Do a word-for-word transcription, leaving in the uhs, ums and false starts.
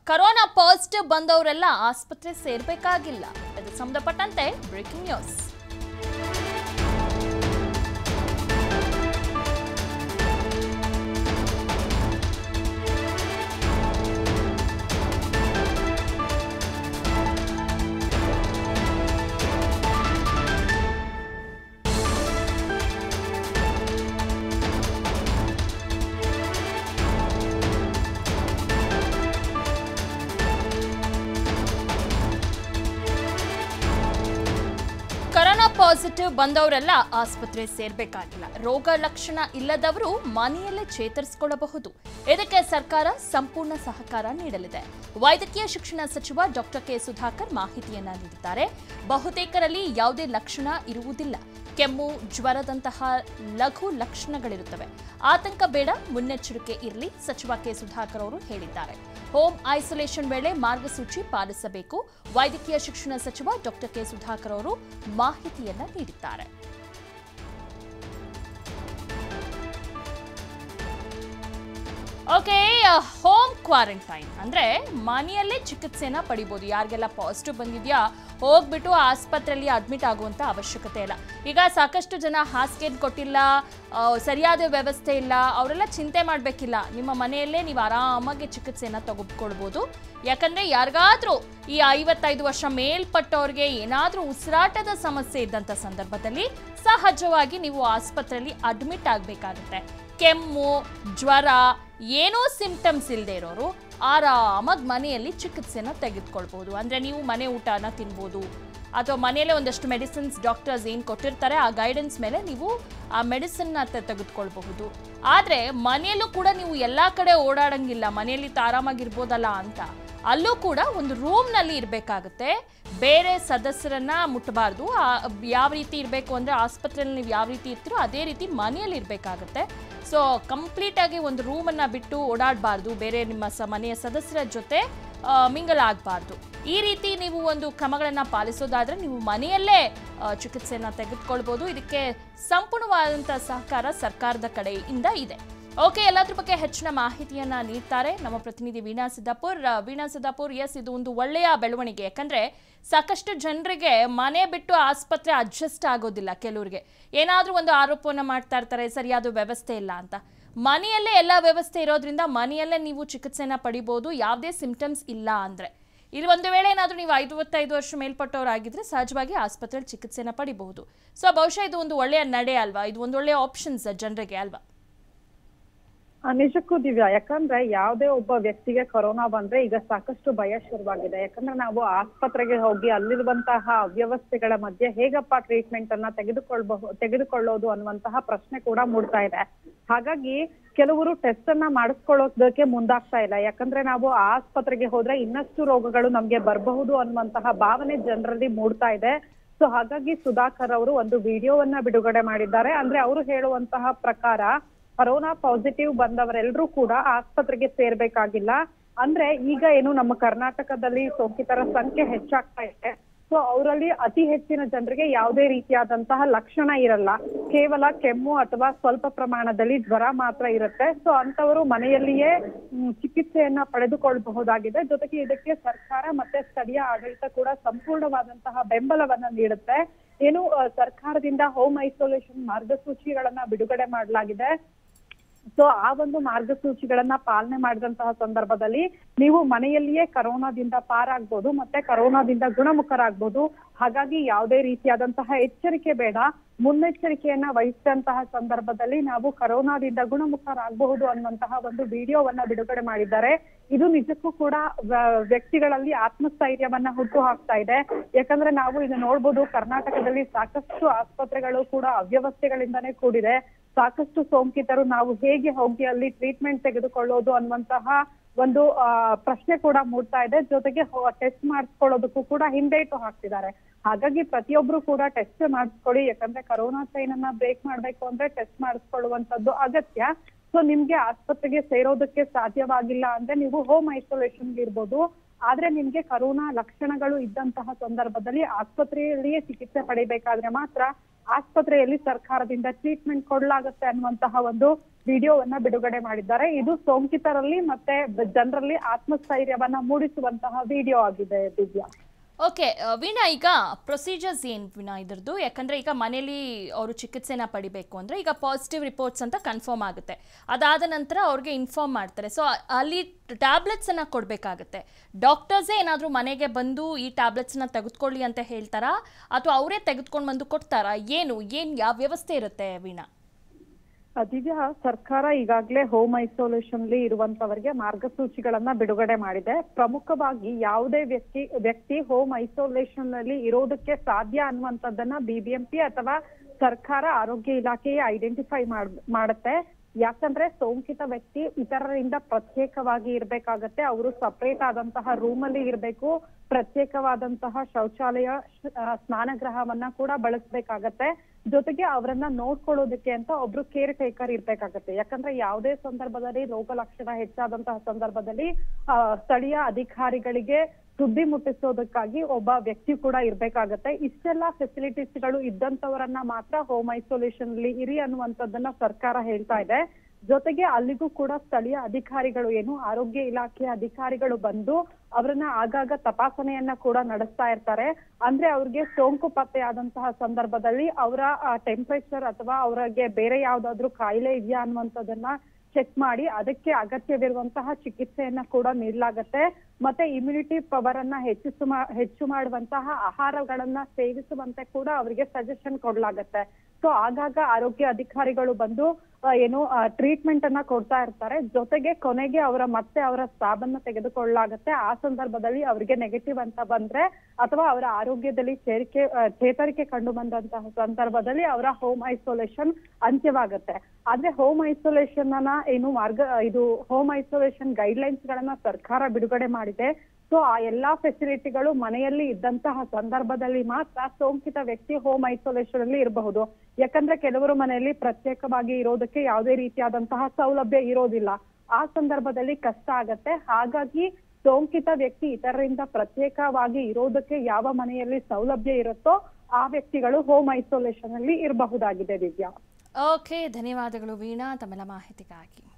Corona positive ಬಂದವರೆಲ್ಲ ಆಸ್ಪತ್ರೆ ಸೇರಬೇಕಾಗಿಲ್ಲ. ಇದಕ್ಕೆ ಸಂಬಂಧಪಟ್ಟಂತೆ ಬ್ರೇಕಿಂಗ್ ನ್ಯೂಸ್. ಕರೋನಾ ಪಾಸಿಟಿವ್ ಬಂದವರೆಲ್ಲ ಆಸ್ಪತ್ರೆ ಸೇರಬೇಕಾಗಿಲ್ಲ. ರೋಗ ಲಕ್ಷಣ ಇಲ್ಲದವರು ಮನೆಯಲ್ಲೇ ಚೇತರಿಸಿಕೊಳ್ಳಬಹುದು. ಇದಕ್ಕೆ ಸರ್ಕಾರ ಸಂಪೂರ್ಣ ಸಹಕಾರ ನೀಡಲಿದೆ. ವೈದ್ಯಕೀಯ ಶಿಕ್ಷಣ ಸಚಿವ ಡಾಕ್ಟರ್ ಕೆ ಸುಧಾಕರ್ ಮಾಹಿತಿಯನ್ನ ನೀಡಿದ್ದಾರೆ. ಬಹುತೇಕರಲ್ಲಿ ಯಾವುದೇ ಲಕ್ಷಣ ಇರುವುದಿಲ್ಲ. ಕೆಮ್ಮು, ಜ್ವರದಂತಹ ಲಘು ಲಕ್ಷಣಗಳಿರುತ್ತವೆ. ಆತಂಕ ಬೇಡ, ಮುನ್ನೆಚ್ಚರಿಕೆ ಇರಲಿ, ಸಚಿವ ಕೆ ಸುಧಾಕರ್ ಅವರು ಹೇಳಿದ್ದಾರೆ. ಹೋಮ್ ಐಸೋಲೇಷನ್ ವೇಳೆ ಮಾರ್ಗಸೂಚಿ ಪಾಲಿಸಬೇಕು. ವೈದ್ಯಕೀಯ ಶಿಕ್ಷಣ ಸಚಿವ ಡಾಕ್ಟರ್ ಕೆ ಸುಧಾಕರ್ ಅವರು ಮಾಹಿತಿಯನ್ನ ನೀಡಿದ್ದಾರೆ. ಓಕೆ, ಹೋಮ್ ಕ್ವಾರಂಟೈನ್ ಅಂದ್ರೆ ಮನೆಯಲ್ಲೇ ಚಿಕಿತ್ಸೆನ ಪಡಿಬಹುದು. ಯಾರಿಗೆಲ್ಲ ಪಾಸಿಟಿವ್ ಬಂದಿದ್ಯಾ ಹೋಗ್ಬಿಟ್ಟು ಆಸ್ಪತ್ರೆಯಲ್ಲಿ ಅಡ್ಮಿಟ್ ಆಗುವಂತ ಅವಶ್ಯಕತೆ ಇಲ್ಲ. ಈಗ ಸಾಕಷ್ಟು ಜನ ಹಾಸಿಗೆ ಕೊಟ್ಟಿಲ್ಲ, ಸರಿಯಾದ ವ್ಯವಸ್ಥೆ ಇಲ್ಲ, ಅವರೆಲ್ಲ ಚಿಂತೆ ಮಾಡಬೇಕಿಲ್ಲ. ನಿಮ್ಮ ಮನೆಯಲ್ಲೇ ನೀವು ಆರಾಮಾಗಿ ಚಿಕಿತ್ಸೆನ ತೆಗೆದುಕೊಳ್ಬಹುದು. ಯಾಕಂದ್ರೆ ಯಾರಿಗಾದ್ರೂ ಈ ಐವತ್ತೈದು ವರ್ಷ ಮೇಲ್ಪಟ್ಟವ್ರಿಗೆ ಏನಾದ್ರೂ ಉಸಿರಾಟದ ಸಮಸ್ಯೆ ಇದ್ದಂತ ಸಂದರ್ಭದಲ್ಲಿ ಸಹಜವಾಗಿ ನೀವು ಆಸ್ಪತ್ರೆಯಲ್ಲಿ ಅಡ್ಮಿಟ್ ಆಗಬೇಕಾಗುತ್ತೆ. ಕೆಮ್ಮು, ಜ್ವರ ಏನೋ ಸಿಂಪ್ಟಮ್ಸ್ ಇಲ್ಲದೆ ಇರೋರು ಆರಾಮಾಗಿ ಮನೆಯಲ್ಲಿ ಚಿಕಿತ್ಸೆನ ತೆಗೆದುಕೊಳ್ಬಹುದು. ಅಂದ್ರೆ ನೀವು ಮನೆ ಊಟನ ತಿನ್ಬೋದು, ಅಥವಾ ಮನೆಯಲ್ಲೇ ಒಂದಷ್ಟು ಮೆಡಿಸಿನ್ಸ್ ಡಾಕ್ಟರ್ಸ್ ಏನು ಕೊಟ್ಟಿರ್ತಾರೆ ಆ ಗೈಡೆನ್ಸ್ ಮೇಲೆ ನೀವು ಆ ಮೆಡಿಸಿನ್ನ ತೆಗೆದುಕೊಳ್ಬಹುದು. ಆದರೆ ಮನೆಯಲ್ಲೂ ಕೂಡ ನೀವು ಎಲ್ಲ ಕಡೆ ಓಡಾಡಂಗಿಲ್ಲ, ಮನೆಯಲ್ಲಿ ಆರಾಮಾಗಿರ್ಬೋದಲ್ಲ ಅಂತ ಅಲ್ಲೂ ಕೂಡ ಒಂದು ರೂಮ್ನಲ್ಲಿ ಇರಬೇಕಾಗುತ್ತೆ. ಬೇರೆ ಸದಸ್ಯರನ್ನ ಮುಟ್ಟಬಾರ್ದು. ಯಾವ ರೀತಿ ಇರಬೇಕು ಅಂದರೆ ಆಸ್ಪತ್ರೆಯಲ್ಲಿ ನೀವು ಯಾವ ರೀತಿ ಇರ್ತೀರೋ ಅದೇ ರೀತಿ ಮನೆಯಲ್ಲಿ ಇರಬೇಕಾಗುತ್ತೆ. ಸೊ ಕಂಪ್ಲೀಟಾಗಿ ಒಂದು ರೂಮನ್ನು ಬಿಟ್ಟು ಓಡಾಡಬಾರ್ದು, ಬೇರೆ ನಿಮ್ಮ ಸ ಮನೆಯ ಸದಸ್ಯರ ಜೊತೆ ಮಿಂಗಲ್ ಆಗಬಾರ್ದು. ಈ ರೀತಿ ನೀವು ಒಂದು ಕ್ರಮಗಳನ್ನು ಪಾಲಿಸೋದಾದರೆ ನೀವು ಮನೆಯಲ್ಲೇ ಚಿಕಿತ್ಸೆಯನ್ನು ತೆಗೆದುಕೊಳ್ಬೋದು. ಇದಕ್ಕೆ ಸಂಪೂರ್ಣವಾದಂಥ ಸಹಕಾರ ಸರ್ಕಾರದ ಕಡೆಯಿಂದ ಇದೆ. ಓಕೆ, ಎಲ್ಲದ್ರ ಬಗ್ಗೆ ಹೆಚ್ಚಿನ ಮಾಹಿತಿಯನ್ನ ನೀಡ್ತಾರೆ ನಮ್ಮ ಪ್ರತಿನಿಧಿ ವೀಣಾ ಸಿದ್ದಾಪುರ್. ವೀಣಾ ಸಿದ್ದಾಪುರ್, ಎಸ್, ಇದು ಒಂದು ಒಳ್ಳೆಯ ಬೆಳವಣಿಗೆ. ಯಾಕಂದ್ರೆ ಸಾಕಷ್ಟು ಜನರಿಗೆ ಮನೆ ಬಿಟ್ಟು ಆಸ್ಪತ್ರೆ ಅಡ್ಜಸ್ಟ್ ಆಗೋದಿಲ್ಲ. ಕೆಲವರಿಗೆ ಏನಾದರೂ ಒಂದು ಆರೋಪವನ್ನು ಮಾಡ್ತಾ ಇರ್ತಾರೆ, ಸರಿಯಾದ ವ್ಯವಸ್ಥೆ ಇಲ್ಲ ಅಂತ. ಮನೆಯಲ್ಲೇ ಎಲ್ಲ ವ್ಯವಸ್ಥೆ ಇರೋದ್ರಿಂದ ಮನೆಯಲ್ಲೇ ನೀವು ಚಿಕಿತ್ಸೆನ ಪಡಿಬೋದು, ಯಾವುದೇ ಸಿಂಪ್ಟಮ್ಸ್ ಇಲ್ಲ ಅಂದರೆ. ಇಲ್ಲಿ ಒಂದು ವೇಳೆ ಏನಾದರೂ ನೀವು ಐವತ್ತೈದು ವರ್ಷ ಮೇಲ್ಪಟ್ಟವರಾಗಿದ್ರೆ ಸಹಜವಾಗಿ ಆಸ್ಪತ್ರೆಯಲ್ಲಿ ಚಿಕಿತ್ಸೆನ ಪಡಿಬಹುದು. ಸೊ ಬಹುಶಃ ಇದು ಒಂದು ಒಳ್ಳೆಯ ನಡೆ ಅಲ್ವಾ? ಇದು ಒಂದು ಒಳ್ಳೆಯ ಆಪ್ಷನ್ಸ್ ಜನರಿಗೆ ಅಲ್ವಾ? ನಿಜಕ್ಕೂ ದಿವ್ಯಾ, ಯಾಕಂದ್ರೆ ಯಾವುದೇ ಒಬ್ಬ ವ್ಯಕ್ತಿಗೆ ಕೊರೋನಾ ಬಂದ್ರೆ ಈಗ ಸಾಕಷ್ಟು ಭಯ ಶುರುವಾಗಿದೆ. ಯಾಕಂದ್ರೆ ನಾವು ಆಸ್ಪತ್ರೆಗೆ ಹೋಗಿ ಅಲ್ಲಿರುವಂತಹ ಅವ್ಯವಸ್ಥೆಗಳ ಮಧ್ಯೆ ಹೇಗಪ್ಪ ಟ್ರೀಟ್ಮೆಂಟ್ ಅನ್ನ ತೆಗೆದುಕೊಳ್ಬಹುದು ತೆಗೆದುಕೊಳ್ಳೋದು ಅನ್ನುವಂತಹ ಪ್ರಶ್ನೆ ಕೂಡ ಮೂಡ್ತಾ ಇದೆ. ಹಾಗಾಗಿ ಕೆಲವರು ಟೆಸ್ಟ್ ಅನ್ನ ಮಾಡಿಸ್ಕೊಳ್ಳೋದಕ್ಕೆ ಮುಂದಾಗ್ತಾ ಇಲ್ಲ. ಯಾಕಂದ್ರೆ ನಾವು ಆಸ್ಪತ್ರೆಗೆ ಹೋದ್ರೆ ಇನ್ನಷ್ಟು ರೋಗಗಳು ನಮ್ಗೆ ಬರಬಹುದು ಅನ್ನುವಂತಹ ಭಾವನೆ ಜನರಲ್ಲಿ ಮೂಡ್ತಾ ಇದೆ. ಸೊ ಹಾಗಾಗಿ ಸುಧಾಕರ್ ಅವರು ಒಂದು ವಿಡಿಯೋವನ್ನ ಬಿಡುಗಡೆ ಮಾಡಿದ್ದಾರೆ. ಅಂದ್ರೆ ಅವರು ಹೇಳುವಂತಹ ಪ್ರಕಾರ ಕೊರೋನಾ ಪಾಸಿಟಿವ್ ಬಂದವರೆಲ್ಲರೂ ಕೂಡ ಆಸ್ಪತ್ರೆಗೆ ಸೇರ್ಬೇಕಾಗಿಲ್ಲ. ಅಂದ್ರೆ ಈಗ ಏನು ನಮ್ಮ ಕರ್ನಾಟಕದಲ್ಲಿ ಸೋಂಕಿತರ ಸಂಖ್ಯೆ ಹೆಚ್ಚಾಗ್ತಾ ಇದೆ. ಸೊ ಅವರಲ್ಲಿ ಅತಿ ಹೆಚ್ಚಿನ ಜನರಿಗೆ ಯಾವುದೇ ರೀತಿಯಾದಂತಹ ಲಕ್ಷಣ ಇರಲ್ಲ, ಕೇವಲ ಕೆಮ್ಮು ಅಥವಾ ಸ್ವಲ್ಪ ಪ್ರಮಾಣದಲ್ಲಿ ಜ್ವರ ಮಾತ್ರ ಇರುತ್ತೆ. ಸೊ ಅಂತವರು ಮನೆಯಲ್ಲಿಯೇ ಚಿಕಿತ್ಸೆಯನ್ನ ಪಡೆದುಕೊಳ್ಳಬಹುದಾಗಿದೆ. ಜೊತೆಗೆ ಇದಕ್ಕೆ ಸರ್ಕಾರ ಮತ್ತೆ ಸ್ಥಳೀಯ ಆಡಳಿತ ಕೂಡ ಸಂಪೂರ್ಣವಾದಂತಹ ಬೆಂಬಲವನ್ನ ನೀಡುತ್ತೆ. ಏನು ಸರ್ಕಾರದಿಂದ ಹೋಮ್ ಐಸೋಲೇಷನ್ ಮಾರ್ಗಸೂಚಿಗಳನ್ನ ಬಿಡುಗಡೆ ಮಾಡಲಾಗಿದೆ. ಸೊ ಆ ಒಂದು ಮಾರ್ಗಸೂಚಿಗಳನ್ನ ಪಾಲನೆ ಮಾಡಿದಂತಹ ಸಂದರ್ಭದಲ್ಲಿ ನೀವು ಮನೆಯಲ್ಲಿಯೇ ಕರೋನಾದಿಂದ ಪಾರಾಗ್ಬೋದು, ಮತ್ತೆ ಕರೋನಾದಿಂದ ಗುಣಮುಖರಾಗ್ಬೋದು. ಹಾಗಾಗಿ ಯಾವುದೇ ರೀತಿಯಾದಂತಹ ಎಚ್ಚರಿಕೆ ಬೇಡ, ಮುನ್ನೆಚ್ಚರಿಕೆಯನ್ನ ವಹಿಸಿದಂತಹ ಸಂದರ್ಭದಲ್ಲಿ ನಾವು ಕರೋನಾದಿಂದ ಗುಣಮುಖರಾಗಬಹುದು ಅನ್ನುವಂತಹ ಒಂದು ವಿಡಿಯೋವನ್ನ ಬಿಡುಗಡೆ ಮಾಡಿದ್ದಾರೆ. ಇದು ನಿಜಕ್ಕೂ ಕೂಡ ವ್ಯಕ್ತಿಗಳಲ್ಲಿ ಆತ್ಮಸ್ಥೈರ್ಯವನ್ನ ಹುಟ್ಟು ಹಾಕ್ತಾ ಇದೆ. ಯಾಕಂದ್ರೆ ನಾವು ಈಗ ನೋಡ್ಬೋದು, ಕರ್ನಾಟಕದಲ್ಲಿ ಸಾಕಷ್ಟು ಆಸ್ಪತ್ರೆಗಳು ಕೂಡ ಅವ್ಯವಸ್ಥೆಗಳಿಂದಾನೇ ಕೂಡಿದೆ. ಸಾಕಷ್ಟು ಸೋಂಕಿತರು ನಾವು ಹೇಗೆ ಹೋಗಿ ಅಲ್ಲಿ ಟ್ರೀಟ್ಮೆಂಟ್ ತೆಗೆದುಕೊಳ್ಳೋದು ಅನ್ನುವಂತಹ ಒಂದು ಆ ಪ್ರಶ್ನೆ ಕೂಡ ಮೂಡ್ತಾ ಇದೆ. ಜೊತೆಗೆ ಟೆಸ್ಟ್ ಮಾಡಿಸ್ಕೊಳ್ಳೋದಕ್ಕೂ ಕೂಡ ಹಿಂದೇಟು ಹಾಕ್ತಿದ್ದಾರೆ. ಹಾಗಾಗಿ ಪ್ರತಿಯೊಬ್ರು ಕೂಡ ಟೆಸ್ಟ್ ಮಾಡಿಸ್ಕೊಳ್ಳಿ. ಯಾಕಂದ್ರೆ ಕರೋನಾ ಚೈನ್ ಅನ್ನ ಬ್ರೇಕ್ ಮಾಡ್ಬೇಕು ಅಂದ್ರೆ ಟೆಸ್ಟ್ ಮಾಡಿಸ್ಕೊಳ್ಳುವಂತದ್ದು ಅಗತ್ಯ. ಸೊ ನಿಮ್ಗೆ ಆಸ್ಪತ್ರೆಗೆ ಸೇರೋದಕ್ಕೆ ಸಾಧ್ಯವಾಗಿಲ್ಲ ಅಂದ್ರೆ ನೀವು ಹೋಮ್ ಐಸೋಲೇಷನ್ ಇರ್ಬೋದು. ಆದ್ರೆ ನಿಮ್ಗೆ ಕರೋನಾ ಲಕ್ಷಣಗಳು ಇದ್ದಂತಹ ಸಂದರ್ಭದಲ್ಲಿ ಆಸ್ಪತ್ರೆಯಲ್ಲಿಯೇ ಚಿಕಿತ್ಸೆ ಪಡಿಬೇಕಾದ್ರೆ ಮಾತ್ರ ಆಸ್ಪತ್ರೆಯಲ್ಲಿ ಸರ್ಕಾರದಿಂದ ಟ್ರೀಟ್ಮೆಂಟ್ ಕೊಡಲಾಗುತ್ತೆ ಅನ್ನುವಂತಹ ಒಂದು ವಿಡಿಯೋವನ್ನ ಬಿಡುಗಡೆ ಮಾಡಿದ್ದಾರೆ. ಇದು ಸೋಂಕಿತರಲ್ಲಿ ಮತ್ತೆ ಜನರಲ್ಲಿ ಆತ್ಮಸ್ಥೈರ್ಯವನ್ನ ಮೂಡಿಸುವಂತಹ ವಿಡಿಯೋ ಆಗಿದೆ ದಿವ್ಯಾ. ಓಕೆ ವೀಣಾ, ಈಗ ಪ್ರೊಸೀಜರ್ಸ್ ಏನು ವೀಣಾ ಇದ್ರದ್ದು? ಯಾಕಂದರೆ ಈಗ ಮನೇಲಿ ಅವರು ಚಿಕಿತ್ಸೆನ ಪಡಿಬೇಕು ಅಂದರೆ ಈಗ ಪಾಸಿಟಿವ್ ರಿಪೋರ್ಟ್ಸ್ ಅಂತ ಕನ್ಫರ್ಮ್ ಆಗುತ್ತೆ, ಅದಾದ ನಂತರ ಅವ್ರಿಗೆ ಇನ್ಫಾರ್ಮ್ ಮಾಡ್ತಾರೆ. ಸೊ ಅಲ್ಲಿ ಟ್ಯಾಬ್ಲೆಟ್ಸನ್ನು ಕೊಡಬೇಕಾಗತ್ತೆ. ಡಾಕ್ಟರ್ಸೇ ಏನಾದರೂ ಮನೆಗೆ ಬಂದು ಈ ಟ್ಯಾಬ್ಲೆಟ್ಸ್ನ ತೆಗೆದುಕೊಳ್ಳಿ ಅಂತ ಹೇಳ್ತಾರಾ, ಅಥವಾ ಅವರೇ ತೆಗೆದುಕೊಂಡು ಬಂದು ಕೊಡ್ತಾರಾ? ಏನು ಏನು ಯಾವ ವ್ಯವಸ್ಥೆ ಇರುತ್ತೆ ವೀಣಾ? ದಿವ್ಯಾ, ಸರ್ಕಾರ ಈಗಾಗಲೇ ಹೋಮ್ ಐಸೋಲೇಷನ್ ಅಲ್ಲಿ ಇರುವಂತವರಿಗೆ ಮಾರ್ಗಸೂಚಿಗಳನ್ನ ಬಿಡುಗಡೆ ಮಾಡಿದೆ. ಪ್ರಮುಖವಾಗಿ ಯಾವುದೇ ವ್ಯಕ್ತಿ ವ್ಯಕ್ತಿ ಹೋಮ್ ಐಸೋಲೇಷನ್ ನಲ್ಲಿ ಇರೋದಕ್ಕೆ ಸಾಧ್ಯ ಅನ್ನುವಂಥದ್ದನ್ನ ಬಿಬಿಎಂಪಿ ಅಥವಾ ಸರ್ಕಾರ ಆರೋಗ್ಯ ಇಲಾಖೆಯೇ ಐಡೆಂಟಿಫೈ ಮಾಡುತ್ತೆ. ಯಾಕಂದ್ರೆ ಸೋಂಕಿತ ವ್ಯಕ್ತಿ ಇತರರಿಂದ ಪ್ರತ್ಯೇಕವಾಗಿ ಇರ್ಬೇಕಾಗತ್ತೆ. ಅವರು ಸಪರೇಟ್ ಆದಂತಹ ರೂಮ್ ಅಲ್ಲಿ ಇರ್ಬೇಕು. ಪ್ರತ್ಯೇಕವಾದಂತಹ ಶೌಚಾಲಯ, ಸ್ನಾನಗೃಹವನ್ನ ಕೂಡ ಬಳಸಬೇಕಾಗತ್ತೆ. ಜೊತೆಗೆ ಅವರನ್ನ ನೋಡ್ಕೊಳ್ಳೋದಕ್ಕೆ ಅಂತ ಒಬ್ರು ಕೇರ್ ಟೇಕರ್ ಇರ್ಬೇಕಾಗತ್ತೆ. ಯಾಕಂದ್ರೆ ಯಾವುದೇ ಸಂದರ್ಭದಲ್ಲಿ ರೋಗ ಲಕ್ಷಣ ಹೆಚ್ಚಾದಂತಹ ಸಂದರ್ಭದಲ್ಲಿ ಆ ಸ್ಥಳೀಯ ಅಧಿಕಾರಿಗಳಿಗೆ ಸುದ್ದಿ ಮುಟ್ಟಿಸೋದಕ್ಕಾಗಿ ಒಬ್ಬ ವ್ಯಕ್ತಿ ಕೂಡ ಇರ್ಬೇಕಾಗತ್ತೆ. ಇಷ್ಟೆಲ್ಲಾ ಫೆಸಿಲಿಟೀಸ್ ಗಳು ಇದ್ದಂತವರನ್ನ ಮಾತ್ರ ಹೋಮ್ ಐಸೋಲೇಷನ್ ಅಲ್ಲಿ ಇರಿ ಅನ್ನುವಂಥದ್ದನ್ನ ಸರ್ಕಾರ ಹೇಳ್ತಾ ಇದೆ. ಜೊತೆಗೆ ಅಲ್ಲಿಗೂ ಕೂಡ ಸ್ಥಳೀಯ ಅಧಿಕಾರಿಗಳು ಏನು ಆರೋಗ್ಯ ಇಲಾಖೆಯ ಅಧಿಕಾರಿಗಳು ಬಂದು ಅವರನ್ನ ಆಗಾಗ ತಪಾಸಣೆಯನ್ನ ಕೂಡ ನಡೆಸ್ತಾ ಇರ್ತಾರೆ. ಅಂದ್ರೆ ಅವ್ರಿಗೆ ಸೋಂಕು ಪತ್ತೆ ಆದಂತಹ ಸಂದರ್ಭದಲ್ಲಿ ಅವರ ಟೆಂಪರೇಚರ್ ಅಥವಾ ಅವರಿಗೆ ಬೇರೆ ಯಾವ್ದಾದ್ರು ಕಾಯಿಲೆ ಇದೆಯಾ ಅನ್ನುವಂಥದ್ದನ್ನ ಚೆಕ್ ಮಾಡಿ ಅದಕ್ಕೆ ಅಗತ್ಯವಿರುವಂತಹ ಚಿಕಿತ್ಸೆಯನ್ನ ಕೂಡ ನೀಡಲಾಗತ್ತೆ. ಮತ್ತೆ ಇಮ್ಯುನಿಟಿ ಪವರ್ ಅನ್ನ ಹೆಚ್ಚಿಸು ಹೆಚ್ಚು ಮಾಡುವಂತಹ ಆಹಾರಗಳನ್ನ ಸೇವಿಸುವಂತೆ ಕೂಡ ಅವರಿಗೆ ಸಜೆಷನ್ ಕೊಡ್ಲಾಗತ್ತೆ. ಸೊ ಆಗಾಗ ಆರೋಗ್ಯ ಅಧಿಕಾರಿಗಳು ಬಂದು ಏನು ಟ್ರೀಟ್ಮೆಂಟ್ ಅನ್ನ ಕೊಡ್ತಾ ಇರ್ತಾರೆ. ಜೊತೆಗೆ ಕೊನೆಗೆ ಅವರ ಮತ್ತೆ ಅವರ ಸ್ವಾಬನ್ನ ತೆಗೆದುಕೊಳ್ಳಲಾಗತ್ತೆ. ಆ ಸಂದರ್ಭದಲ್ಲಿ ಅವರಿಗೆ ನೆಗೆಟಿವ್ ಅಂತ ಬಂದ್ರೆ ಅಥವಾ ಅವರ ಆರೋಗ್ಯದಲ್ಲಿ ಚೇರಿಕೆ ಚೇತರಿಕೆ ಕಂಡು ಬಂದಂತಹ ಸಂದರ್ಭದಲ್ಲಿ ಅವರ ಹೋಮ್ ಐಸೋಲೇಷನ್ ಅಂತ್ಯವಾಗುತ್ತೆ. ಆದ್ರೆ ಹೋಮ್ ಐಸೋಲೇಷನ್ ಅನ್ನ ಏನು ಮಾರ್ಗ ಇದು ಹೋಮ್ ಐಸೋಲೇಷನ್ ಗೈಡ್ ಲೈನ್ಸ್ ಗಳನ್ನ ಸರ್ಕಾರ ಬಿಡುಗಡೆ ಮಾಡಿದೆ. ಸೊ ಆ ಎಲ್ಲಾ ಫೆಸಿಲಿಟಿಗಳು ಮನೆಯಲ್ಲಿ ಇದ್ದಂತಹ ಸಂದರ್ಭದಲ್ಲಿ ಮಾತ್ರ ಸೋಂಕಿತ ವ್ಯಕ್ತಿ ಹೋಮ್ ಐಸೋಲೇಷನ್ ಅಲ್ಲಿ ಇರಬಹುದು. ಯಾಕಂದ್ರೆ ಕೆಲವರು ಮನೆಯಲ್ಲಿ ಪ್ರತ್ಯೇಕವಾಗಿ ಇರೋದಕ್ಕೆ ಯಾವುದೇ ರೀತಿಯಾದಂತಹ ಸೌಲಭ್ಯ ಇರೋದಿಲ್ಲ. ಆ ಸಂದರ್ಭದಲ್ಲಿ ಕಷ್ಟ ಆಗತ್ತೆ. ಹಾಗಾಗಿ ಸೋಂಕಿತ ವ್ಯಕ್ತಿ ಇತರರಿಂದ ಪ್ರತ್ಯೇಕವಾಗಿ ಇರೋದಕ್ಕೆ ಯಾವ ಮನೆಯಲ್ಲಿ ಸೌಲಭ್ಯ ಇರುತ್ತೋ ಆ ವ್ಯಕ್ತಿಗಳು ಹೋಮ್ ಐಸೋಲೇಷನ್ ಅಲ್ಲಿ ಇರಬಹುದಾಗಿದೆ ದಿವ್ಯಾ. ಓಕೆ, ಧನ್ಯವಾದಗಳು ವೀಣಾ ತಮ್ಮೆಲ್ಲ ಮಾಹಿತಿಗಾಗಿ.